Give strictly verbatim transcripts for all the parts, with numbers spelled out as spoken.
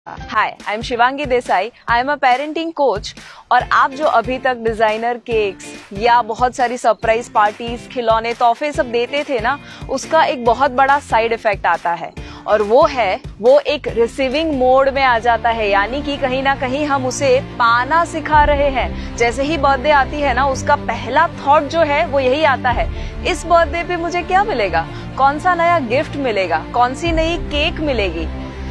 Hi, I am Shivangi Desai. I am a parenting coach. और आप जो अभी तक डिजाइनर केक्स या बहुत सारी सरप्राइज पार्टीज, खिलौने, तोहफे सब देते थे ना, उसका एक बहुत बड़ा साइड इफेक्ट आता है और वो है वो एक रिसीविंग मोड में आ जाता है। यानी कि कहीं ना कहीं हम उसे पाना सिखा रहे हैं। जैसे ही बर्थडे आती है ना, उसका पहला थॉट जो है वो यही आता है, इस बर्थडे पे मुझे क्या मिलेगा, कौन सा नया गिफ्ट मिलेगा, कौन सी नई केक मिलेगी।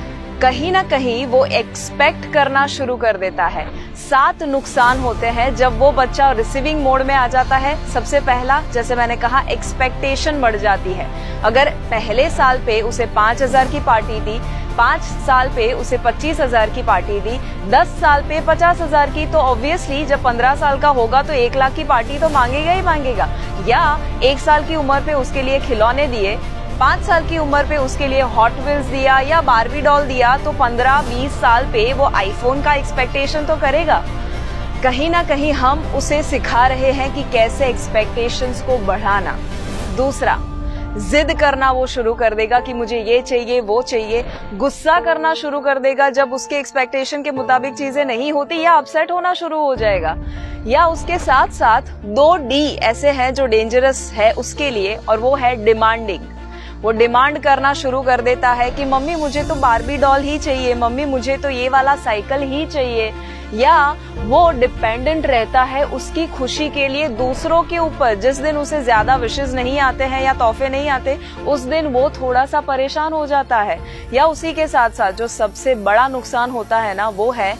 कहीं ना कहीं वो एक्सपेक्ट करना शुरू कर देता है। सात नुकसान होते हैं जब वो बच्चा रिसीविंग मोड में आ जाता है। सबसे पहला, जैसे मैंने कहा, एक्सपेक्टेशन बढ़ जाती है। अगर पहले साल पे उसे पांच हजार की पार्टी दी, पांच साल पे उसे पच्चीस हजार की पार्टी दी, दस साल पे पचास हजार की, तो ऑब्वियसली जब पंद्रह साल का होगा तो एक लाख की पार्टी तो मांगेगा ही मांगेगा। या एक साल की उम्र पे उसके लिए खिलौने दिए, पांच साल की उम्र पे उसके लिए हॉट व्हील्स दिया या बारबी डॉल दिया, तो पंद्रह बीस साल पे वो आईफोन का एक्सपेक्टेशन तो करेगा। कहीं ना कहीं हम उसे सिखा रहे हैं कि कैसे एक्सपेक्टेशंस को बढ़ाना। दूसरा, जिद करना वो शुरू कर देगा कि मुझे ये चाहिए वो चाहिए। गुस्सा करना शुरू कर देगा जब उसके एक्सपेक्टेशन के मुताबिक चीजें नहीं होती, या अपसेट होना शुरू हो जाएगा। या उसके साथ साथ दो डी ऐसे हैं जो डेंजरस है उसके लिए, और वो है डिमांडिंग। वो डिमांड करना शुरू कर देता है कि मम्मी मुझे तो बारबी डॉल ही चाहिए, मम्मी मुझे तो ये वाला साइकिल ही चाहिए। या वो डिपेंडेंट रहता है उसकी खुशी के लिए दूसरों के ऊपर। जिस दिन उसे ज्यादा विशेस नहीं आते हैं या तोहफे नहीं आते, उस दिन वो थोड़ा सा परेशान हो जाता है। या उसी के साथ साथ जो सबसे बड़ा नुकसान होता है ना, वो है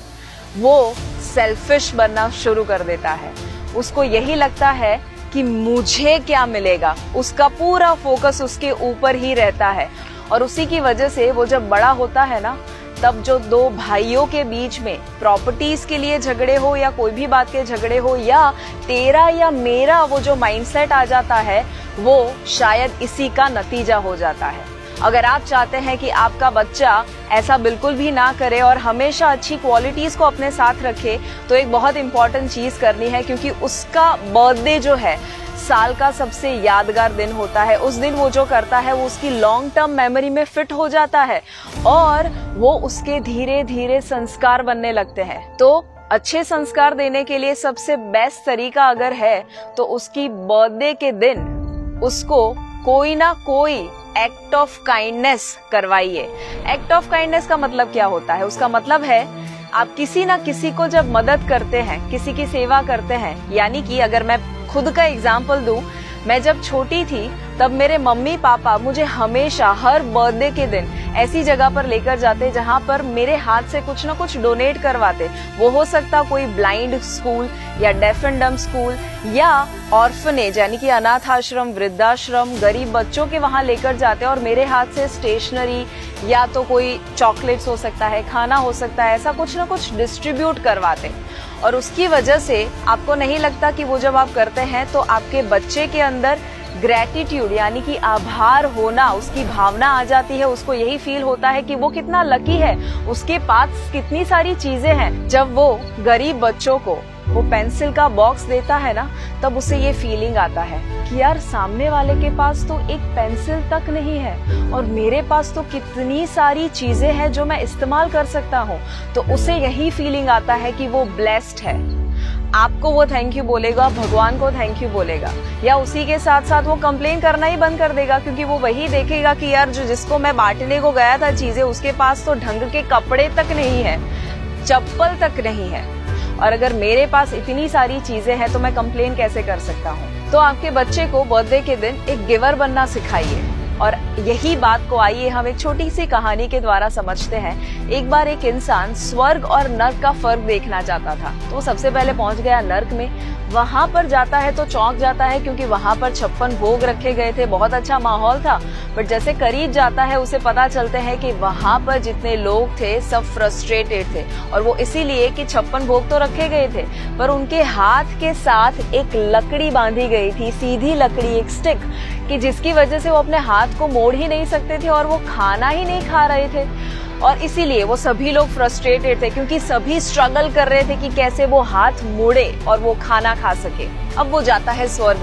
वो सेल्फिश बनना शुरू कर देता है। उसको यही लगता है कि मुझे क्या मिलेगा, उसका पूरा फोकस उसके ऊपर ही रहता है। और उसी की वजह से वो जब बड़ा होता है ना, तब जो दो भाइयों के बीच में प्रॉपर्टीज के लिए झगड़े हो या कोई भी बात के झगड़े हो, या तेरा या मेरा वो जो माइंडसेट आ जाता है, वो शायद इसी का नतीजा हो जाता है। अगर आप चाहते हैं कि आपका बच्चा ऐसा बिल्कुल भी ना करे और हमेशा अच्छी क्वालिटीज को अपने साथ रखे, तो एक बहुत इंपॉर्टेंट चीज करनी है, क्योंकि उसका बर्थडे जो है साल का सबसे यादगार दिन होता है। उस दिन वो जो करता है वो उसकी लॉन्ग टर्म मेमोरी में फिट हो जाता है और वो उसके धीरे धीरे संस्कार बनने लगते हैं। तो अच्छे संस्कार देने के लिए सबसे बेस्ट तरीका अगर है तो उसकी बर्थडे के दिन उसको कोई ना कोई एक्ट ऑफ काइंडनेस करवाइए। एक्ट ऑफ काइंडनेस का मतलब क्या होता है? उसका मतलब है आप किसी ना किसी को जब मदद करते हैं, किसी की सेवा करते हैं। यानी कि अगर मैं खुद का एग्जाम्पल दूं, मैं जब छोटी थी तब मेरे मम्मी पापा मुझे हमेशा हर बर्थडे के दिन ऐसी जगह पर लेकर जाते जहां पर मेरे हाथ से कुछ ना कुछ डोनेट करवाते। वो हो सकता कोई ब्लाइंड स्कूल या डेफ एंड डम्ब स्कूल या ऑर्फनेज यानी कि अनाथ आश्रम, वृद्धाश्रम, गरीब बच्चों के वहां लेकर जाते और मेरे हाथ से स्टेशनरी या तो कोई चॉकलेट्स हो सकता है, खाना हो सकता है, ऐसा कुछ ना कुछ डिस्ट्रीब्यूट करवाते। और उसकी वजह से आपको नहीं लगता कि वो जब आप करते हैं तो आपके बच्चे के अंदर ग्रेटिट्यूड यानी कि आभार होना, उसकी भावना आ जाती है। उसको यही फील होता है कि वो कितना लकी है, उसके पास कितनी सारी चीजें हैं। जब वो गरीब बच्चों को वो पेंसिल का बॉक्स देता है ना, तब उसे ये फीलिंग आता है कि यार सामने वाले के पास तो एक पेंसिल तक नहीं है और मेरे पास तो कितनी सारी चीजें हैं जो मैं इस्तेमाल कर सकता हूँ। तो उसे यही फीलिंग आता है कि वो ब्लेस्ड है। आपको वो थैंक यू बोलेगा, भगवान को थैंक यू बोलेगा, या उसी के साथ साथ वो कंप्लेन करना ही बंद कर देगा, क्योंकि वो वही देखेगा कि यार जो जिसको मैं बांटने को गया था चीजें, उसके पास तो ढंग के कपड़े तक नहीं है, चप्पल तक नहीं है, और अगर मेरे पास इतनी सारी चीजें हैं तो मैं कंप्लेन कैसे कर सकता हूँ। तो आपके बच्चे को बर्थडे के दिन एक गिवर बनना सिखाइए। और यही बात को आइए हम एक छोटी सी कहानी के द्वारा समझते हैं। एक बार एक इंसान स्वर्ग और नर्क का फर्क देखना चाहता था, तो वो सबसे पहले पहुंच गया नर्क में। वहां पर जाता है तो चौंक जाता है, क्योंकि वहां पर छप्पन भोग रखे गए थे, बहुत अच्छा माहौल था। बट जैसे करीब जाता है उसे पता चलते हैं कि वहां पर जितने लोग थे सब फ्रस्ट्रेटेड थे, और वो इसीलिए कि छप्पन भोग तो रखे गए थे पर उनके हाथ के साथ एक लकड़ी बांधी गई थी, सीधी लकड़ी, एक स्टिक, कि जिसकी वजह से वो अपने हाथ को मोड़ ही नहीं सकते थे और वो खाना ही नहीं खा रहे थे। और इसीलिए वो सभी लोग फ्रस्ट्रेटेड थे, क्योंकि सभी स्ट्रगल कर रहे थे कि कैसे वो हाथ मोड़े और वो खाना खा सके। अब वो जाता है स्वर्ग में।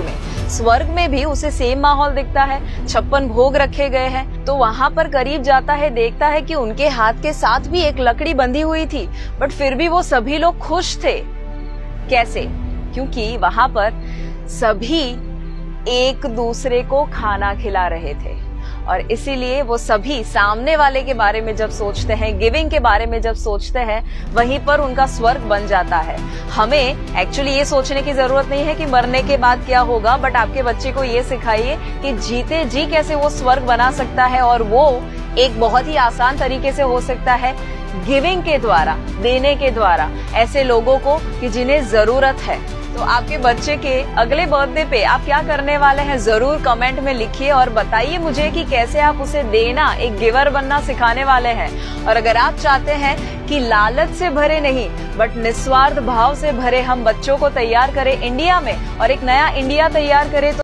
स्वर्ग में भी उसे सेम माहौल दिखता है, छप्पन भोग रखे गए हैं। तो वहाँ पर करीब जाता है, देखता है कि उनके हाथ के साथ भी एक लकड़ी बंधी हुई थी, बट फिर भी वो सभी लोग खुश थे। कैसे? क्योंकि वहाँ पर सभी एक दूसरे को खाना खिला रहे थे, और इसीलिए वो सभी सामने वाले के बारे में जब सोचते हैं, गिविंग के बारे में जब सोचते हैं, वहीं पर उनका स्वर्ग बन जाता है। हमें एक्चुअली ये सोचने की जरूरत नहीं है कि मरने के बाद क्या होगा, बट आपके बच्चे को ये सिखाइए कि जीते जी कैसे वो स्वर्ग बना सकता है, और वो एक बहुत ही आसान तरीके से हो सकता है, गिविंग के द्वारा, देने के द्वारा, ऐसे लोगों को कि जिन्हें जरूरत है। तो आपके बच्चे के अगले बर्थडे पे आप क्या करने वाले हैं, जरूर कमेंट में लिखिए और बताइए मुझे कि कैसे आप उसे देना, एक गिवर बनना सिखाने वाले हैं। और अगर आप चाहते हैं कि लालच से भरे नहीं बट निस्वार्थ भाव से भरे हम बच्चों को तैयार करें इंडिया में, और एक नया इंडिया तैयार करें, तो